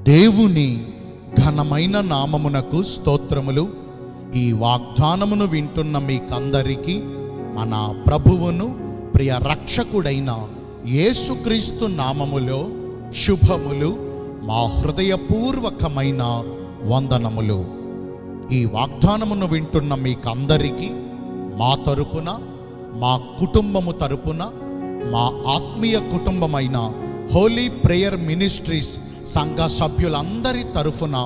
దేవుని ఘనమైన నామమునకు స్తోత్రములు. ఈ వాగ్దానమును వింటున్న మీకందరికీ మన ప్రభువును ప్రియ రక్షకుడైన యేసుక్రీస్తు నామములో శుభములు, మా హృదయపూర్వకమైన వందనములు. ఈ వాగ్దానమును వింటున్న మీకందరికీ మా తరపున, మా కుటుంబము తరపున, మా ఆత్మీయ కుటుంబమైన హోలీ ప్రేయర్ మినిస్ట్రీస్ సంఘ సభ్యులందరి తరఫున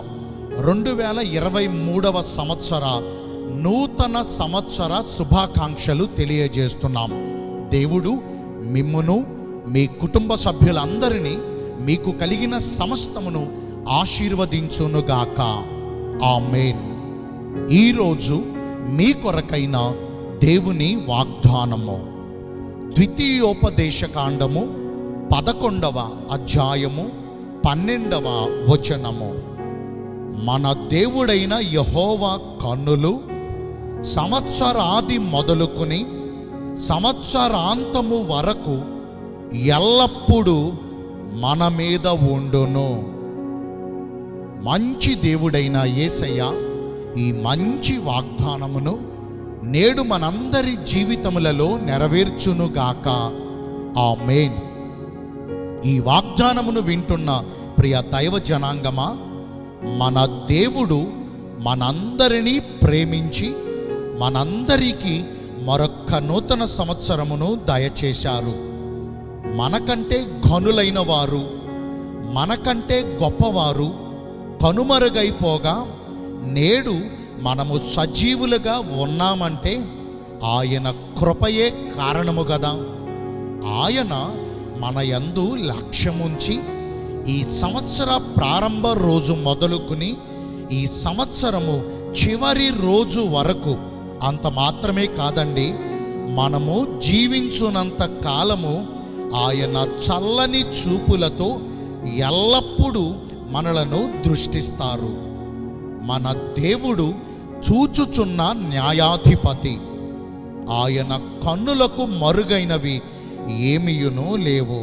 2023వ సంవత్సర నూతన సంవత్సర శుభాకాంక్షలు తెలియజేస్తున్నాం. దేవుడు మిమ్మును, మీ కుటుంబ సభ్యులందరినీ, మీకు కలిగిన సమస్తమును ఆశీర్వదించునుగాక. ఆమేన్. ఈరోజు మీ కొరకైన దేవుని వాగ్దానము ద్వితీయోపదేశకాండము 11వ అధ్యాయము 12వ వచనము. మన దేవుడైన యెహోవా కన్నులు సంవత్సరాది మొదలుకొని సంవత్సరాంతము వరకు ఎల్లప్పుడూ మన మీద ఉండును. మంచి దేవుడైన యేసయ్య ఈ మంచి వాగ్దానమును నేడు మనందరి జీవితములలో నెరవేర్చునుగాక. ఆమేన్. ఈ వాగ్దానమును వింటున్న ప్రియ దైవ జనాంగమా, మన దేవుడు మనందరినీ ప్రేమించి మనందరికీ మరొక్క నూతన సంవత్సరమును దయచేశారు. మనకంటే ఘనులైన వారు, మనకంటే గొప్పవారు కనుమరుగైపోగా నేడు మనము సజీవులుగా ఉన్నామంటే ఆయన కృపయే కారణము కదా. ఆయన మన యందు లక్ష్యముంచి ఈ సంవత్సర ప్రారంభ రోజు మొదలుకుని ఈ సంవత్సరము చివరి రోజు వరకు, అంత మాత్రమే కాదండి, మనము జీవించునంత కాలము ఆయన చల్లని చూపులతో ఎల్లప్పుడూ మనలను దృష్టిస్తారు. మన దేవుడు చూచుచున్న న్యాయాధిపతి. ఆయన కన్నులకు మరుగైనవి ఏమియునూ లేవు.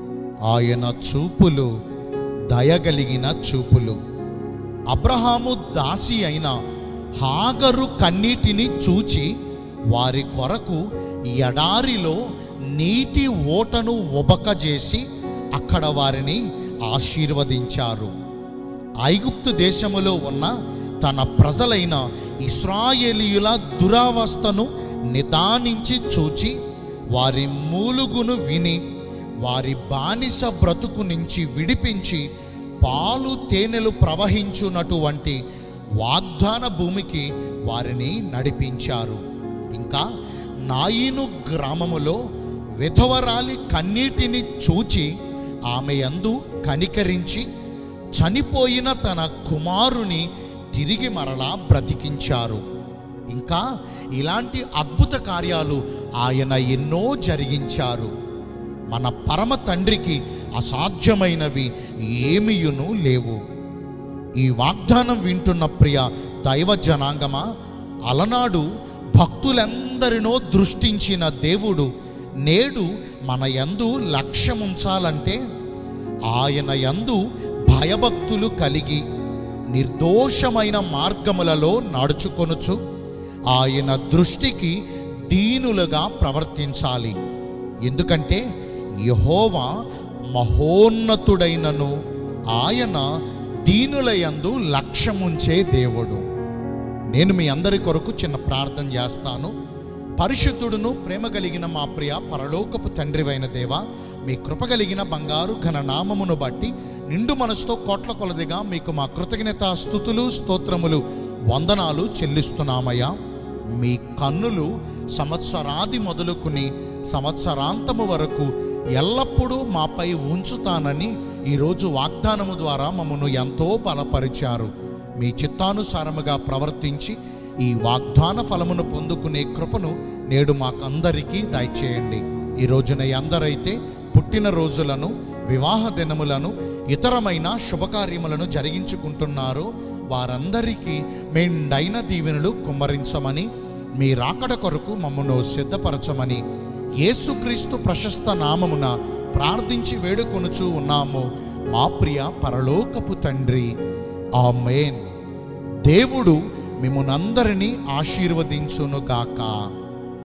ఆయన చూపులు దయగలిగిన చూపులు. అబ్రహాము దాసి అయిన హాగరు కన్నీటిని చూచి వారి కొరకు ఎడారిలో నీటి ఓటను ఉబకజేసి అక్కడ వారిని ఆశీర్వదించారు. ఐగుప్తు దేశములో ఉన్న తన ప్రజలైన ఇశ్రాయేలీయుల దురవస్థను నిదానించి చూచి వారి మూలుగును విని వారి బానిస బ్రతుకు నుంచి విడిపించి పాలు తేనెలు ప్రవహించున్నటువంటి వాగ్దాన భూమికి వారిని నడిపించారు. ఇంకా నాయిను గ్రామములో విధవరాలి కన్నీటిని చూచి ఆమె యందు కనికరించి చనిపోయిన తన కుమారుని తిరిగి మరలా బ్రతికించారు. ఇంకా ఇలాంటి అద్భుత కార్యాలు ఆయన ఎన్నో జరిగించారు. మన పరమ తండ్రికి అసాధ్యమైనవి ఏమియును లేవు. ఈ వాగ్దానం వింటున్న ప్రియ దైవ జనాంగమా, అలనాడు భక్తులందరినో దృష్టించిన దేవుడు నేడు మన యందు లక్ష్యముంచాలంటే ఆయన యందు భయభక్తులు కలిగి నిర్దోషమైన మార్గములలో నడుచుకొనుచు ఆయన దృష్టికి దీనులుగా ప్రవర్తించాలి. ఎందుకంటే యెహోవా మహోన్నతుడైనను ఆయన దీనుల యందు లక్ష్యముంచే దేవుడు. నేను మీ అందరి కొరకు చిన్న ప్రార్థన చేస్తాను. పరిశుద్ధుడును ప్రేమ కలిగిన మా ప్రియ పరలోకపు తండ్రివైన దేవా, మీ కృప కలిగిన బంగారు ఘన నామమును బట్టి నిండు మనసుతో కోట్ల కొలదిగా మీకు మా కృతజ్ఞత స్తుతులు స్తోత్రములు వందనాలు చెల్లిస్తున్నామయ్యా. మీ కన్నులు సంవత్సరాది మొదలుకుని సంవత్సరాంతము వరకు ఎల్లప్పుడూ మాపై ఉంచుతానని ఈరోజు వాగ్దానము ద్వారా మమ్మను ఎంతో బలపరిచారు. మీ చిత్తానుసారముగా ప్రవర్తించి ఈ వాగ్దాన ఫలమును పొందుకునే కృపను నేడు మాకందరికీ దయచేయండి. ఈ రోజున ఎందరైతే పుట్టినరోజులను, వివాహ దినములను, ఇతరమైన శుభకార్యములను జరిగించుకుంటున్నారో వారందరికీ మెండైన దీవెనలు కుమ్మరించమని, మీ రాకడ కొరకు మమ్మను సిద్ధపరచమని యేసుక్రీస్తు ప్రశస్త నామమున ప్రార్థించి వేడుకొనుచూ ఉన్నాము మా ప్రియ పరలోకపు తండ్రి. ఆమేన్. దేవుడు మిమ్మునందరినీ ఆశీర్వదించునుగాక.